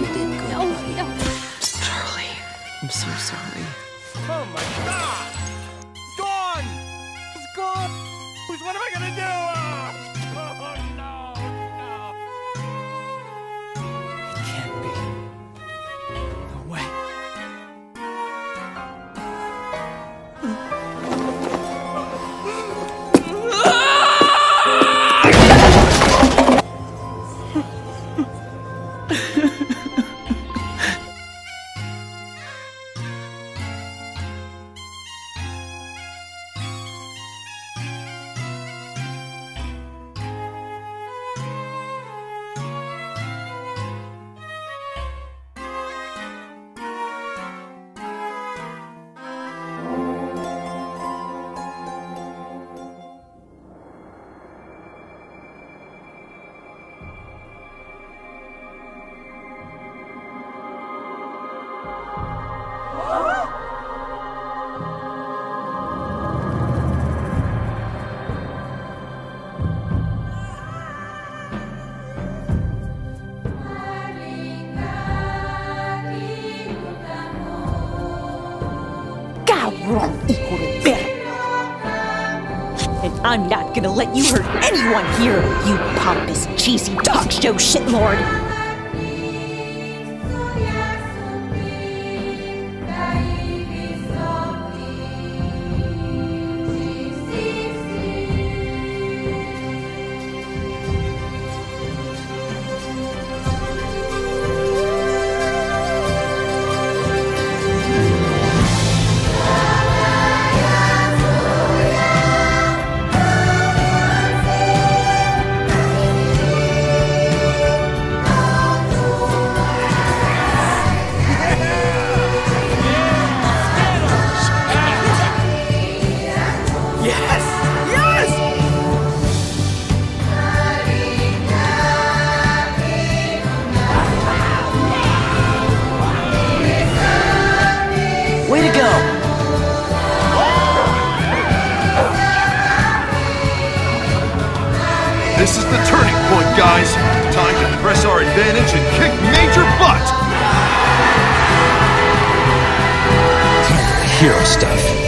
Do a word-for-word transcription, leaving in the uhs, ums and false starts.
You did good, No, buddy. no. Charlie, I'm so sorry. Oh my God! It's gone! It's gone! What am I gonna do? Oh no! No! It can't be. No way. Wrong equal to better. And I'm not gonna let you hurt anyone here, you pompous, cheesy talk show shitlord. Way to go! This is the turning point, guys. Time to press our advantage and kick major butt! Hero stuff.